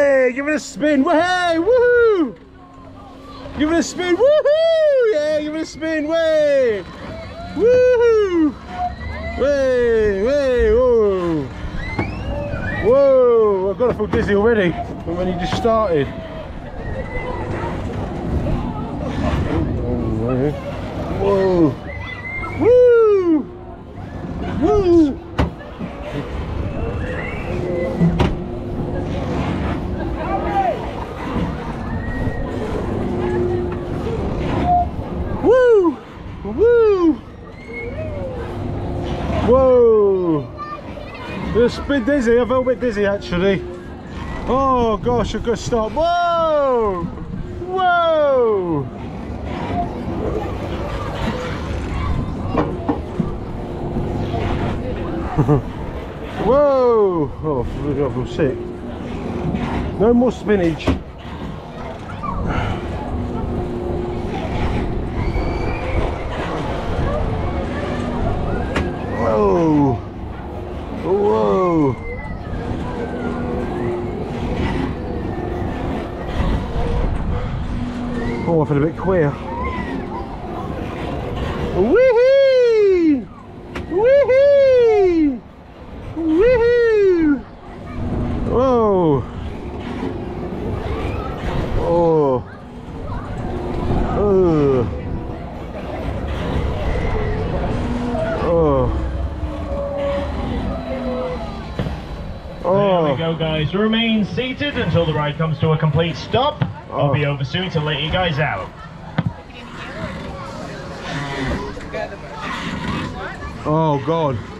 Way! Give it a spin. Way! Woohoo! Give it a spin. Woohoo! Yeah, give it a spin. Way! Woohoo! Way! Way! Whoa! Whoa! I've got to feel dizzy already from when he just started. Whoa! Woo! Woo! Woo! Woo! Whoa! It's a bit dizzy. I felt a bit dizzy actually. Oh gosh, I've got to stop. Whoa! Whoa! Whoa! Oh, I feel sick. No more spinach. Whoa! Whoa! Oh, I feel a bit queer. Woohoo! Woohoo! Woohoo! Oh! Oh! Oh! Oh! There we go, guys. Remain seated until the ride comes to a complete stop. I'll be over soon to let you guys out. Oh God.